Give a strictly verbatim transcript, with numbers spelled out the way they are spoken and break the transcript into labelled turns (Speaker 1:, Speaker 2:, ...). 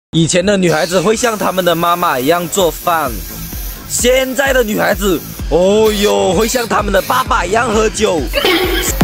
Speaker 1: 以前的女孩子会像她们的妈妈一样做饭，现在的女孩子，哦哟，会像她们的爸爸一样喝酒。